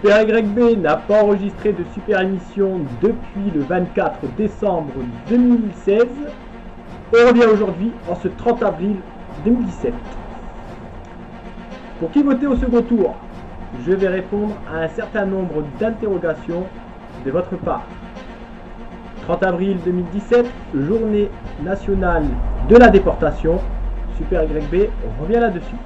Super YB n'a pas enregistré de super émission depuis le 24 décembre 2016. On revient aujourd'hui en ce 30 avril 2017. Pour qui voter au second tour? Je vais répondre à un certain nombre d'interrogations de votre part. 30 avril 2017, journée nationale de la déportation. Super YB revient là-dessus.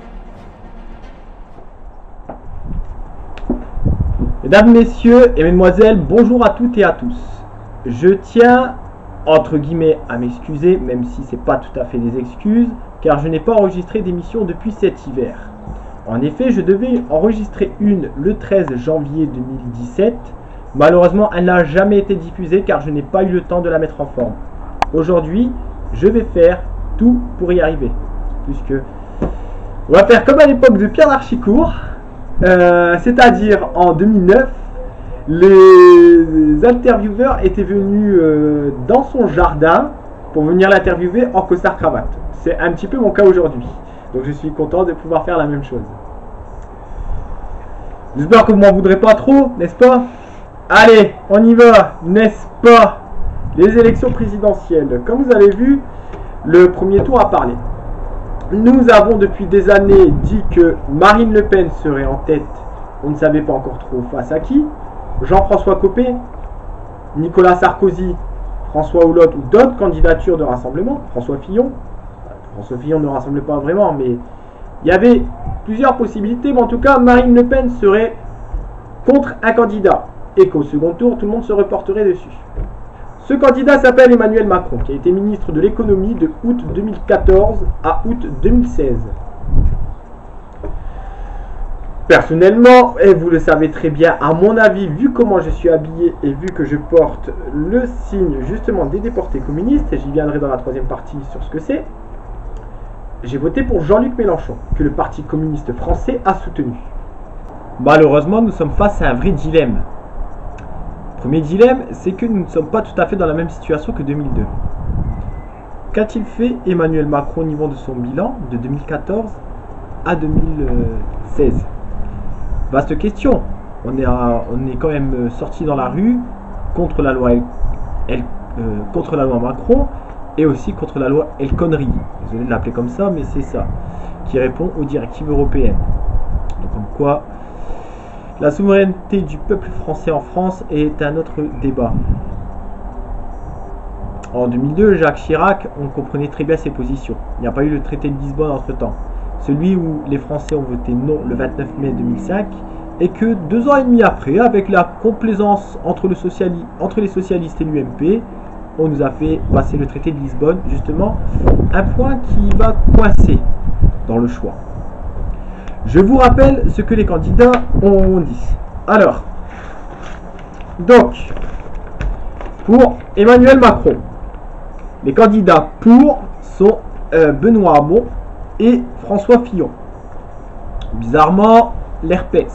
Mesdames, messieurs et mesdemoiselles, bonjour à toutes et à tous. Je tiens, entre guillemets, à m'excuser, même si ce n'est pas tout à fait des excuses, car je n'ai pas enregistré d'émission depuis cet hiver. En effet, je devais enregistrer une le 13 janvier 2017. Malheureusement, elle n'a jamais été diffusée car je n'ai pas eu le temps de la mettre en forme. Aujourd'hui, je vais faire tout pour y arriver. Puisque on va faire comme à l'époque de Pierre d'Archicourt. C'est-à-dire en 2009, les intervieweurs étaient venus dans son jardin pour venir l'interviewer en costard-cravate. C'est un petit peu mon cas aujourd'hui. Donc je suis content de pouvoir faire la même chose. J'espère que vous m'en voudrez pas trop, n'est-ce pas? Allez, on y va, n'est-ce pas? Les élections présidentielles. Comme vous avez vu, le premier tour a parlé. Nous avons depuis des années dit que Marine Le Pen serait en tête. On ne savait pas encore trop face à qui. Jean-François Copé, Nicolas Sarkozy, François Hollande ou d'autres candidatures de rassemblement. François Fillon. François Fillon ne rassemble pas vraiment, mais il y avait plusieurs possibilités. Mais en tout cas, Marine Le Pen serait contre un candidat. Et qu'au second tour, tout le monde se reporterait dessus. Ce candidat s'appelle Emmanuel Macron, qui a été ministre de l'économie de août 2014 à août 2016. Personnellement, et vous le savez très bien, à mon avis, vu comment je suis habillé et vu que je porte le signe justement des déportés communistes, et j'y viendrai dans la troisième partie sur ce que c'est, j'ai voté pour Jean-Luc Mélenchon, que le Parti communiste français a soutenu. Malheureusement, nous sommes face à un vrai dilemme. Premier dilemme, c'est que nous ne sommes pas tout à fait dans la même situation que 2002. Qu'a-t-il fait Emmanuel Macron au niveau de son bilan de 2014 à 2016? Vaste question. On est quand même sorti dans la rue contre la loi contre la loi Macron et aussi contre la loi El Khomri. Désolé de l'appeler comme ça, mais c'est ça qui répond aux directives européennes. Donc comme quoi, la souveraineté du peuple français en France est un autre débat. En 2002, Jacques Chirac, on comprenait très bien ses positions. Il n'y a pas eu le traité de Lisbonne entre-temps. Celui où les Français ont voté non le 29 mai 2005 et que 2 ans et demi après, avec la complaisance entre les socialistes et l'UMP, on nous a fait passer le traité de Lisbonne, justement, un point qui va coincer dans le choix. Je vous rappelle ce que les candidats ont dit. Alors, donc, pour Emmanuel Macron, les candidats pour sont Benoît Hamon et François Fillon. Bizarrement, l'herpès.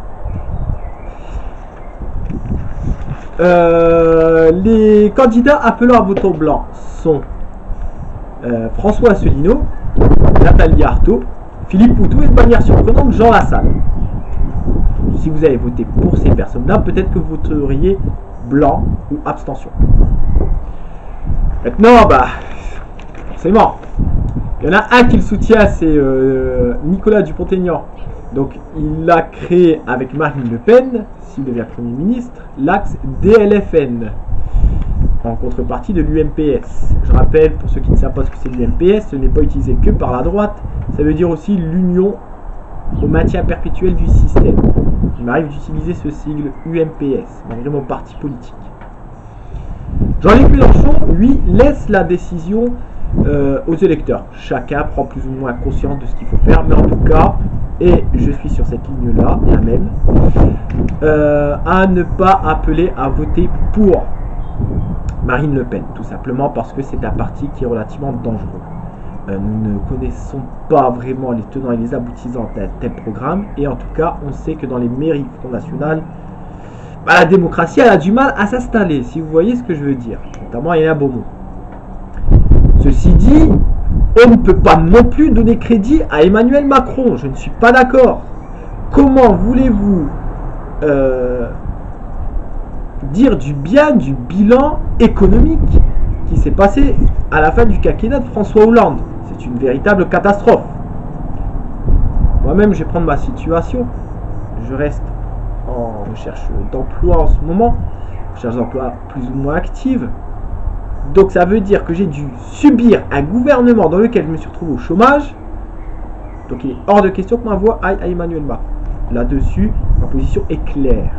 Les candidats appelant à vote blanc sont François Asselineau, Nathalie Arthaud, Philippe Poutou et de manière surprenante Jean Lassalle. Si vous avez voté pour ces personnes-là, peut-être que vous voteriez blanc ou abstention. Maintenant, forcément, il y en a un qui le soutient, c'est Nicolas Dupont-Aignan. Donc, il a créé avec Marine Le Pen, s'il devient Premier ministre, l'axe DLFN, en contrepartie de l'UMPS. Je rappelle, pour ceux qui ne savent pas ce que c'est l'UMPS, ce n'est pas utilisé que par la droite, ça veut dire aussi l'union au maintien perpétuel du système. Il m'arrive d'utiliser ce sigle UMPS, malgré mon parti politique. Jean-Luc Mélenchon, lui, laisse la décision aux électeurs. Chacun prend plus ou moins conscience de ce qu'il faut faire, mais en tout cas, et je suis sur cette ligne-là, la même, à ne pas appeler à voter pour Marine Le Pen, tout simplement parce que c'est un parti qui est relativement dangereux. Nous ne connaissons pas vraiment les tenants et les aboutissants d'un tel programme, et en tout cas, on sait que dans les mairies Front National, la démocratie elle a du mal à s'installer, si vous voyez ce que je veux dire, notamment à Hélène Beaumont. Ceci dit, on ne peut pas non plus donner crédit à Emmanuel Macron, je ne suis pas d'accord. Comment voulez-vous dire du bien du bilan économique qui s'est passé à la fin du quinquennat de François Hollande. C'est une véritable catastrophe. Moi-même, je vais prendre ma situation. Je reste en recherche d'emploi en ce moment, recherche d'emploi plus ou moins active. Donc ça veut dire que j'ai dû subir un gouvernement dans lequel je me suis retrouvé au chômage. Donc il est hors de question que ma voix aille à Emmanuel Macron. Là-dessus, ma position est claire.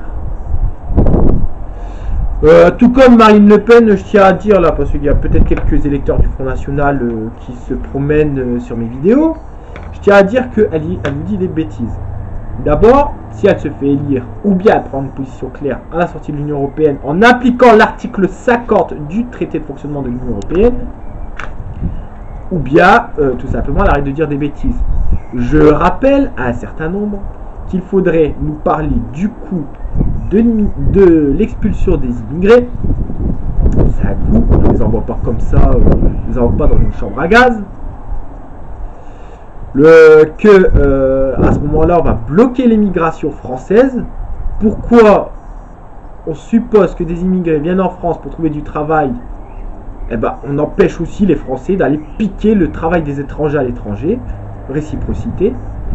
Tout comme Marine Le Pen, je tiens à dire là, parce qu'il y a peut-être quelques électeurs du Front National qui se promènent sur mes vidéos, je tiens à dire qu'elle nous dit des bêtises. D'abord, si elle se fait élire, ou bien elle prend une position claire à la sortie de l'Union Européenne en appliquant l'article 50 du traité de fonctionnement de l'Union Européenne, ou bien tout simplement elle arrête de dire des bêtises. Je rappelle à un certain nombre qu'il faudrait nous parler du coût de l'expulsion des immigrés. C'est un coût, on ne les envoie pas comme ça, on ne les envoie pas dans une chambre à gaz. À ce moment-là, on va bloquer l'immigration française. Pourquoi on suppose que des immigrés viennent en France pour trouver du travail? Eh ben, on empêche aussi les Français d'aller piquer le travail des étrangers à l'étranger. Réciprocité.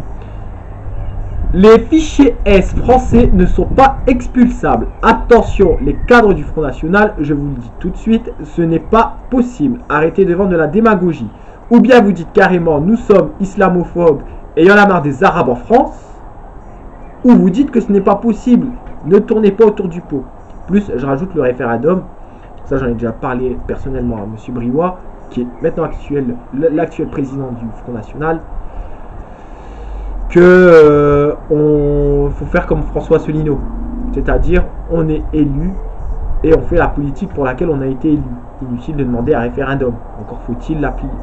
Les fichiers S français ne sont pas expulsables. Attention, les cadres du Front National, je vous le dis tout de suite, ce n'est pas possible. Arrêtez de vendre de la démagogie. Ou bien vous dites carrément, nous sommes islamophobes et il y en a marre des Arabes en France. Ou vous dites que ce n'est pas possible. Ne tournez pas autour du pot. Plus, je rajoute le référendum. Ça, j'en ai déjà parlé personnellement à M. Briouat, qui est maintenant l'actuel président du Front National. On faut faire comme François Asselineau. C'est-à-dire, on est élu et on fait la politique pour laquelle on a été élu. Inutile de demander un référendum. Encore faut-il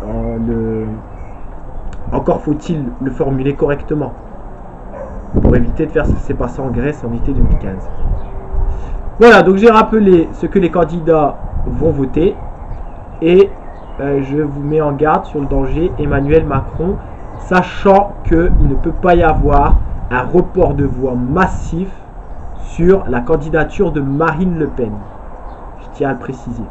le formuler correctement pour éviter de faire ce qui s'est passé en Grèce en été 2015. Voilà, donc j'ai rappelé ce que les candidats vont voter et je vous mets en garde sur le danger Emmanuel Macron, sachant qu'il ne peut pas y avoir un report de voix massif sur la candidature de Marine Le Pen. Je tiens à le préciser.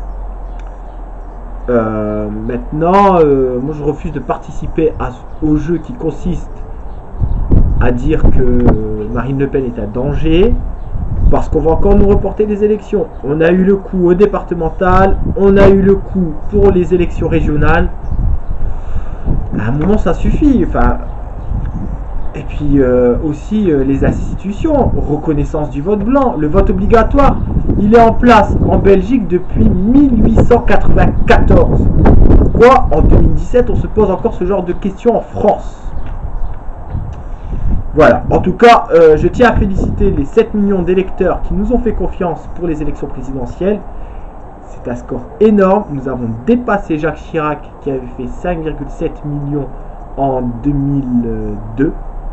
Maintenant, moi je refuse de participer au jeu qui consiste à dire que Marine Le Pen est un danger, parce qu'on va encore nous reporter des élections. On a eu le coup au départemental, on a eu le coup pour les élections régionales. À un moment ça suffit. Enfin, et puis aussi les institutions, reconnaissance du vote blanc, le vote obligatoire, il est en place en Belgique depuis 1894. Pourquoi en 2017 on se pose encore ce genre de questions en France? Voilà, en tout cas, je tiens à féliciter les 7 millions d'électeurs qui nous ont fait confiance pour les élections présidentielles. C'est un score énorme. Nous avons dépassé Jacques Chirac qui avait fait 5,7 millions en 2002.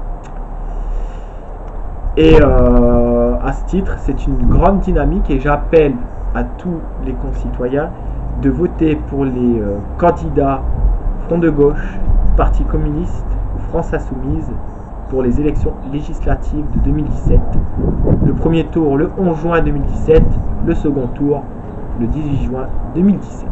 Et à ce titre, c'est une grande dynamique et j'appelle à tous les concitoyens de voter pour les candidats Front de gauche, Parti communiste ou France Insoumise pour les élections législatives de 2017. Le premier tour le 11 juin 2017, le second tour le 18 juin 2017.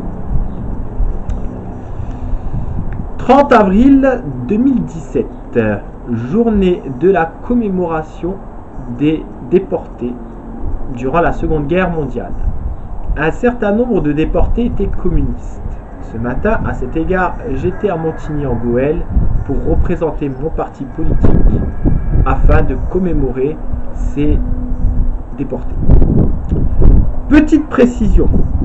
30 avril 2017, journée de la commémoration des déportés durant la Seconde Guerre mondiale. Un certain nombre de déportés étaient communistes. Ce matin, à cet égard, j'étais à Montigny-en-Gohelle pour représenter mon parti politique afin de commémorer ces déportés. Petite précision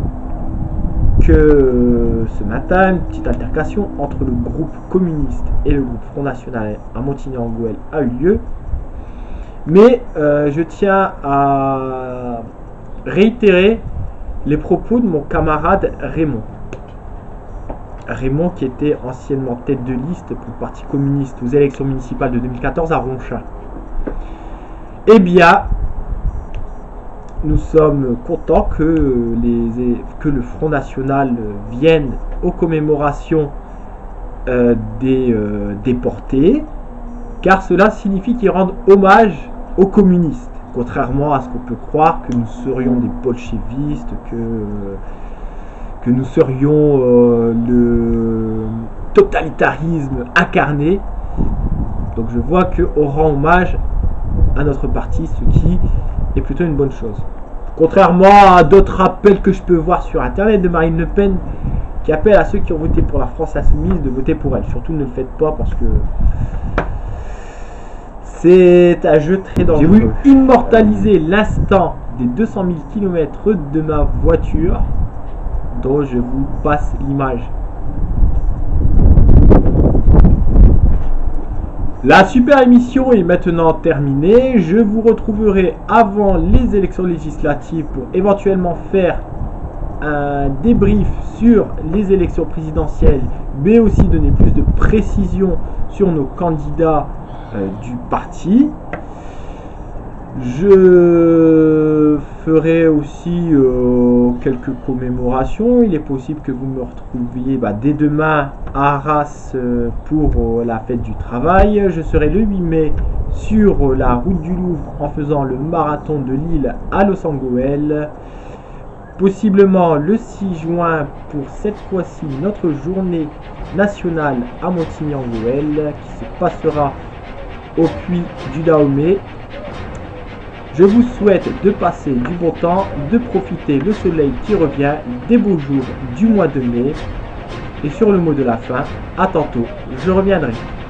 que ce matin, une petite altercation entre le groupe communiste et le groupe Front National à Montigny-en-Gohelle a eu lieu. Mais je tiens à réitérer les propos de mon camarade Raymond. Raymond qui était anciennement tête de liste pour le Parti communiste aux élections municipales de 2014 à Ronchin. Eh bien, nous sommes contents que le Front National vienne aux commémorations des déportés, car cela signifie qu'ils rendent hommage aux communistes. Contrairement à ce qu'on peut croire, que nous serions des bolchevistes, que nous serions le totalitarisme incarné. Donc je vois qu'on rend hommage à notre parti, ce qui est plutôt une bonne chose. Contrairement à d'autres appels que je peux voir sur internet de Marine Le Pen, qui appelle à ceux qui ont voté pour la France Insoumise de voter pour elle. Surtout ne le faites pas parce que c'est un jeu très dangereux. J'ai voulu immortaliser l'instant des 200 000 km de ma voiture, dont je vous passe l'image. La super émission est maintenant terminée. Je vous retrouverai avant les élections législatives pour éventuellement faire un débrief sur les élections présidentielles, mais aussi donner plus de précision sur nos candidats du parti. Je ferai aussi quelques commémorations. Il est possible que vous me retrouviez dès demain à Arras pour la fête du travail. Je serai le 8 mai sur la route du Louvre en faisant le marathon de Lille à Los Angeles. Possiblement le 6 juin pour cette fois-ci notre journée nationale à Montigny-en-Gohelle qui se passera au puits du Dahomey. Je vous souhaite de passer du bon temps, de profiter le soleil qui revient, des beaux jours du mois de mai. Et sur le mot de la fin, à tantôt, je reviendrai.